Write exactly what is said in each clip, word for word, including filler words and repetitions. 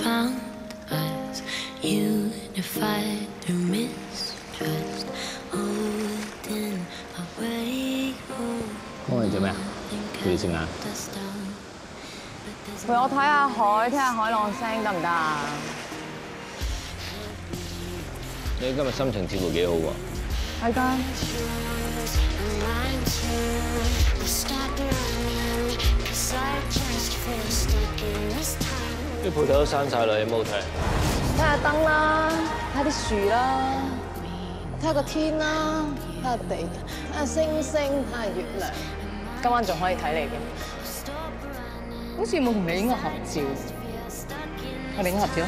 found us, unified through mistrust, holding away. 幫你做咩啊？陪你食晏。 陪我睇下海，聽下海浪聲得唔得啊？ 你今日心情似乎幾好喎。 係㗎。 啲鋪頭都閂晒啦，有冇好睇？ 睇下燈啦，睇下啲樹啦，睇下個天啦，睇下地，睇下星星，睇下月亮。今晚仲可以睇你嘅，好似冇同你影過合照。我哋影合照。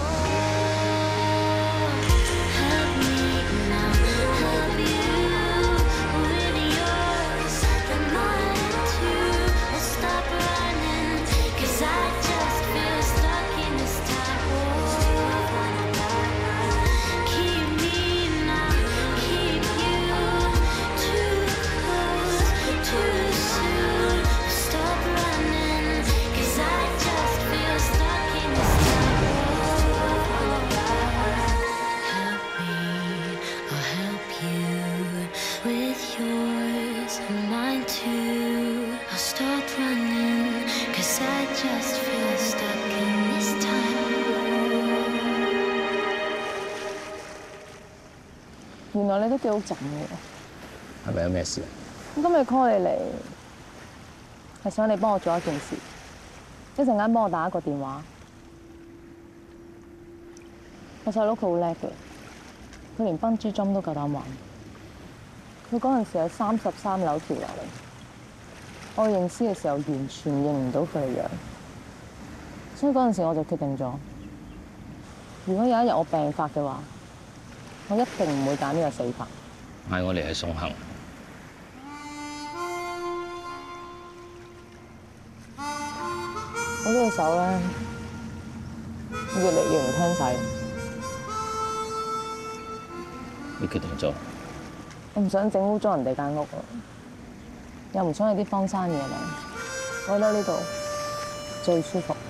原來你都幾好靜嘅， 係咪有咩事啊？ 我今日 call 你嚟，係想你幫我做一件事，一陣間幫我打一個電話。我細佬佢好叻嘅，佢連笨豬跳都夠膽玩。佢嗰陣時喺三十三樓跳落嚟，我認屍嘅時候完全認唔到佢嘅樣，所以嗰陣時我就決定咗，如果有一日我病發嘅話， 我一定唔會揀呢個死法。 嗌我嚟係送行。 我呢隻手咧，越嚟越唔聽使。 你決定咗？ 我唔想整污糟人哋間屋啊，又唔想有啲荒山野嶺。我覺得呢度最舒服。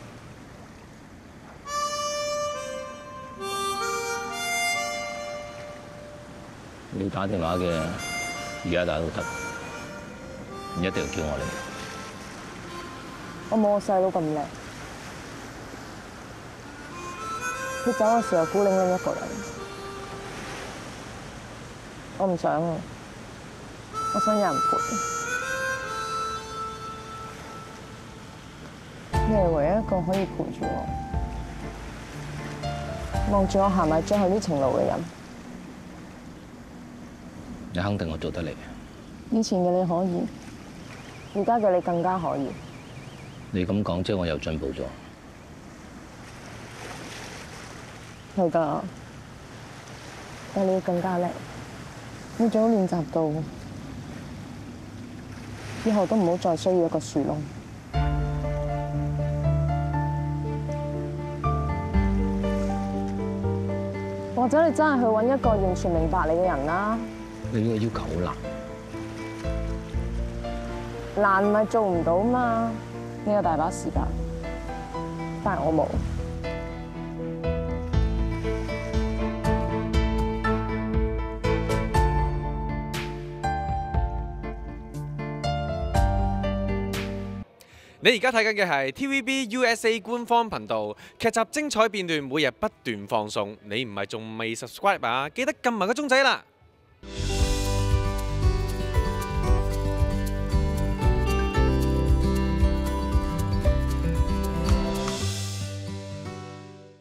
你打電話嘅，而家打都得，唔一定要叫我嚟。 我冇我細佬咁叻，佢走嘅時候孤零零一個人，我唔想啊，我想有人陪。你係唯一一個可以陪住我，望住我行埋最後呢程路嘅人。 你肯定我做得嚟。 以前嘅你可以，而家嘅你更加可以。 你咁講，即係我又進步咗。 係㗎，但你要更加叻。你最好練習到，以後都唔好再需要一個樹窿。或者你真係去揾一個完全明白你嘅人啦。 你呢個要求好難， 難咪做唔到嘛？你有大把時間，但係我冇。 你而家睇緊嘅係 T V B U S A 官方頻道，劇集精彩片段每日不斷放送。你唔係仲未 subscribe 啊？記得撳埋個鐘仔啦！